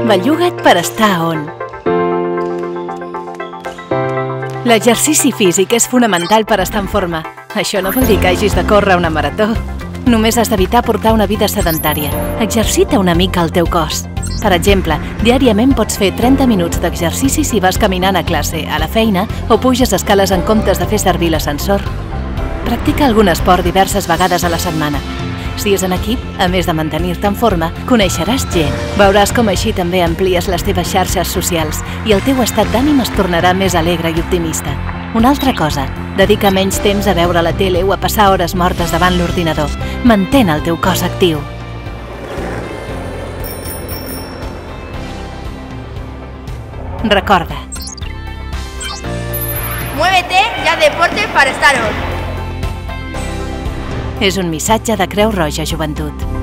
Belluga't per estar on. L'exercici físic és fonamental per estar en forma. Això no vol dir que hagis de córrer una marató. Només has d'evitar portar una vida sedentària. Exercita una mica el teu cos. Per exemple, diàriament pots fer 30 minuts d'exercici si vas caminant a classe, a la feina o puges escales en comptes de fer servir l'ascensor. Practica algun esport diverses vegades a la setmana. Si és en equip, a més de mantenir-te en forma, coneixeràs gent. Veuràs com així també amplies les teves xarxes socials i el teu estat d'ànim es tornarà més alegre i optimista. Una altra cosa, dedica menys temps a veure la tele o a passar hores mortes davant l'ordinador. Mantén el teu cos actiu. Recorda. Muévete y haz deporte para estar on. És un missatge de Creu Roja Joventut.